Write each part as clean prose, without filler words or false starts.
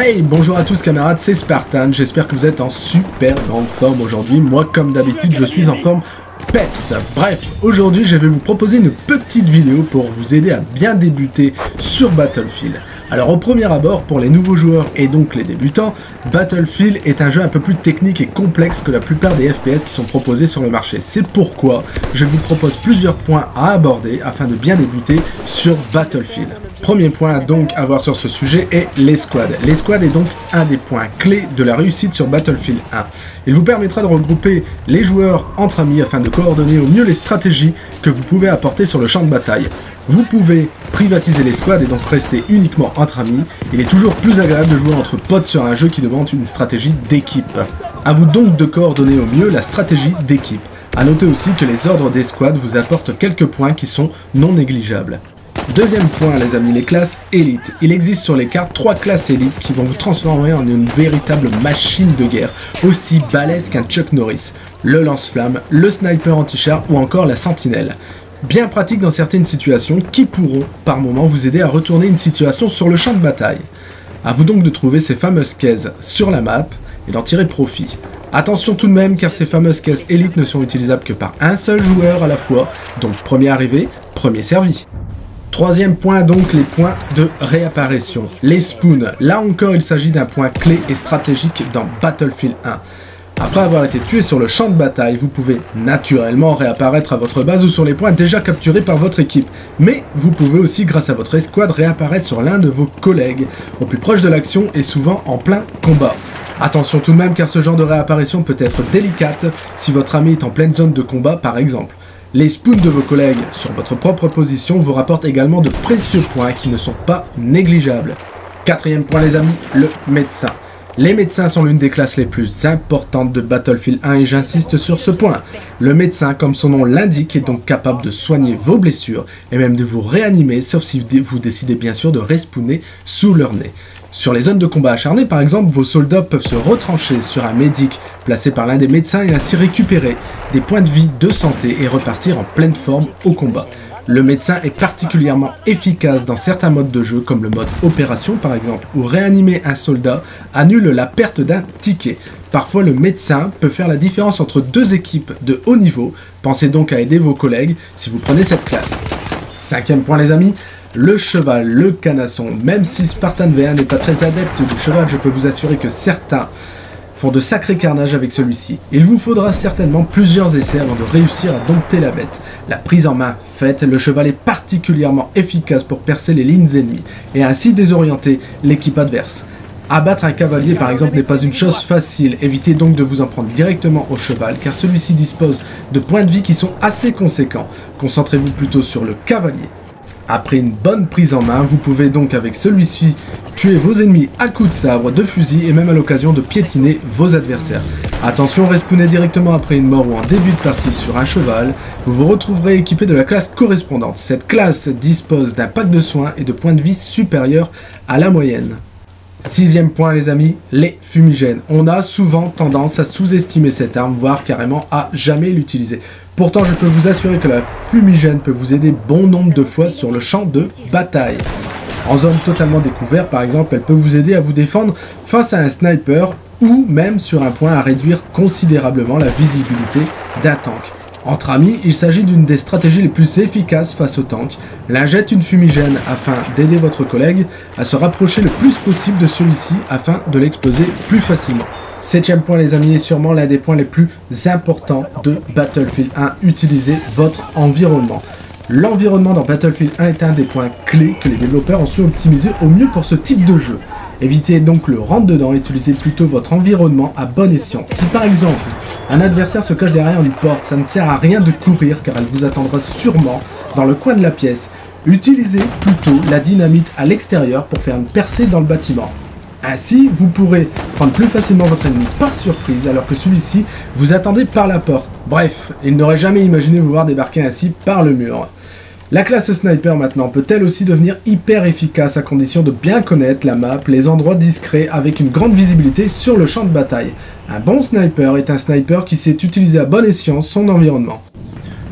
Hey, bonjour à tous camarades, c'est Spartan, j'espère que vous êtes en super grande forme aujourd'hui. Moi, comme d'habitude, je suis en forme peps. Bref, aujourd'hui, je vais vous proposer une petite vidéo pour vous aider à bien débuter sur Battlefield. Alors au premier abord, pour les nouveaux joueurs et donc les débutants, Battlefield est un jeu un peu plus technique et complexe que la plupart des FPS qui sont proposés sur le marché. C'est pourquoi je vous propose plusieurs points à aborder afin de bien débuter sur Battlefield. Premier point donc à voir sur ce sujet est l'escouade. L'escouade est donc un des points clés de la réussite sur Battlefield 1. Il vous permettra de regrouper les joueurs entre amis afin de coordonner au mieux les stratégies que vous pouvez apporter sur le champ de bataille. Vous pouvez privatiser les squads et donc rester uniquement entre amis. Il est toujours plus agréable de jouer entre potes sur un jeu qui demande une stratégie d'équipe. A vous donc de coordonner au mieux la stratégie d'équipe. A noter aussi que les ordres des squads vous apportent quelques points qui sont non négligeables. Deuxième point les amis, les classes élites. Il existe sur les cartes 3 classes élites qui vont vous transformer en une véritable machine de guerre, aussi balèze qu'un Chuck Norris. Le lance-flamme, le sniper anti-char ou encore la sentinelle. Bien pratique dans certaines situations qui pourront par moment vous aider à retourner une situation sur le champ de bataille. A vous donc de trouver ces fameuses cases sur la map et d'en tirer profit. Attention tout de même car ces fameuses cases élites ne sont utilisables que par un seul joueur à la fois, donc premier arrivé, premier servi. Troisième point donc, les points de réapparition. Les spawns. Là encore il s'agit d'un point clé et stratégique dans Battlefield 1. Après avoir été tué sur le champ de bataille, vous pouvez naturellement réapparaître à votre base ou sur les points déjà capturés par votre équipe. Mais vous pouvez aussi, grâce à votre escouade, réapparaître sur l'un de vos collègues, au plus proche de l'action et souvent en plein combat. Attention tout de même car ce genre de réapparition peut être délicate si votre ami est en pleine zone de combat par exemple. Les spawns de vos collègues sur votre propre position vous rapportent également de précieux points qui ne sont pas négligeables. Quatrième point les amis, le médecin. Les médecins sont l'une des classes les plus importantes de Battlefield 1 et j'insiste sur ce point. Le médecin, comme son nom l'indique, est donc capable de soigner vos blessures et même de vous réanimer, sauf si vous décidez bien sûr de respawner sous leur nez. Sur les zones de combat acharnées, par exemple, vos soldats peuvent se retrancher sur un médic placé par l'un des médecins et ainsi récupérer des points de vie de santé et repartir en pleine forme au combat. Le médecin est particulièrement efficace dans certains modes de jeu comme le mode opération par exemple, où réanimer un soldat annule la perte d'un ticket. Parfois le médecin peut faire la différence entre deux équipes de haut niveau, pensez donc à aider vos collègues si vous prenez cette classe. Cinquième point les amis, le cheval, le canasson. Même si Spartan V1 n'est pas très adepte du cheval, je peux vous assurer que certains font de sacrés carnages avec celui-ci. Il vous faudra certainement plusieurs essais avant de réussir à dompter la bête. La prise en main faite, le cheval est particulièrement efficace pour percer les lignes ennemies et ainsi désorienter l'équipe adverse. Abattre un cavalier par exemple n'est pas une chose facile, évitez donc de vous en prendre directement au cheval car celui-ci dispose de points de vie qui sont assez conséquents. Concentrez-vous plutôt sur le cavalier. Après une bonne prise en main, vous pouvez donc avec celui-ci tuer vos ennemis à coups de sabre, de fusil et même à l'occasion de piétiner vos adversaires. Attention, respawnez directement après une mort ou en début de partie sur un cheval, vous vous retrouverez équipé de la classe correspondante. Cette classe dispose d'un pack de soins et de points de vie supérieurs à la moyenne. Sixième point les amis, les fumigènes. On a souvent tendance à sous-estimer cette arme, voire carrément à jamais l'utiliser. Pourtant je peux vous assurer que la fumigène peut vous aider bon nombre de fois sur le champ de bataille. En zone totalement découverte par exemple, elle peut vous aider à vous défendre face à un sniper ou même sur un point à réduire considérablement la visibilité d'un tank. Entre amis, il s'agit d'une des stratégies les plus efficaces face au tank. L'injecte une fumigène afin d'aider votre collègue à se rapprocher le plus possible de celui-ci afin de l'exploser plus facilement. Septième point les amis, est sûrement l'un des points les plus importants de Battlefield 1, utilisez votre environnement. L'environnement dans Battlefield 1 est un des points clés que les développeurs ont su optimiser au mieux pour ce type de jeu. Évitez donc le rentre-dedans et utilisez plutôt votre environnement à bon escient. Si par exemple, un adversaire se cache derrière une porte, ça ne sert à rien de courir car elle vous attendra sûrement dans le coin de la pièce. Utilisez plutôt la dynamite à l'extérieur pour faire une percée dans le bâtiment. Ainsi, vous pourrez prendre plus facilement votre ennemi par surprise alors que celui-ci vous attendait par la porte. Bref, il n'aurait jamais imaginé vous voir débarquer ainsi par le mur. La classe sniper maintenant peut-elle aussi devenir hyper efficace à condition de bien connaître la map, les endroits discrets avec une grande visibilité sur le champ de bataille. Un bon sniper est un sniper qui sait utiliser à bon escient son environnement.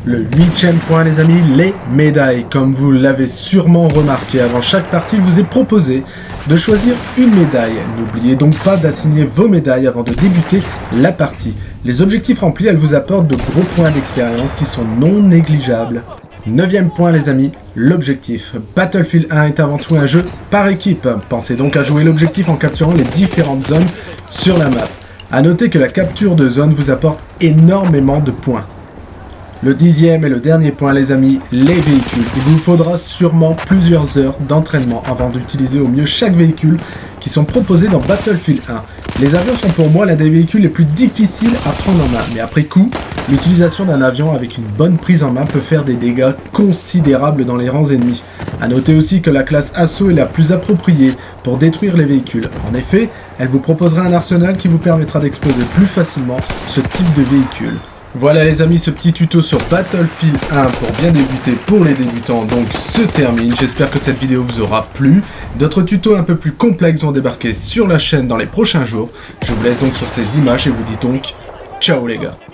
Le 8e point les amis, les médailles. Comme vous l'avez sûrement remarqué, avant chaque partie, il vous est proposé de choisir une médaille. N'oubliez donc pas d'assigner vos médailles avant de débuter la partie. Les objectifs remplis, elles vous apportent de gros points d'expérience qui sont non négligeables. 9e point les amis, l'objectif. Battlefield 1 est avant tout un jeu par équipe. Pensez donc à jouer l'objectif en capturant les différentes zones sur la map. A noter que la capture de zone vous apporte énormément de points. Le 10e et le dernier point les amis, les véhicules. Il vous faudra sûrement plusieurs heures d'entraînement avant d'utiliser au mieux chaque véhicule qui sont proposés dans Battlefield 1. Les avions sont pour moi l'un des véhicules les plus difficiles à prendre en main, mais après coup, l'utilisation d'un avion avec une bonne prise en main peut faire des dégâts considérables dans les rangs ennemis. A noter aussi que la classe Assaut est la plus appropriée pour détruire les véhicules. En effet, elle vous proposera un arsenal qui vous permettra d'exploser plus facilement ce type de véhicule. Voilà les amis, ce petit tuto sur Battlefield 1 pour bien débuter pour les débutants donc se termine. J'espère que cette vidéo vous aura plu. D'autres tutos un peu plus complexes vont débarquer sur la chaîne dans les prochains jours. Je vous laisse donc sur ces images et vous dis donc ciao les gars.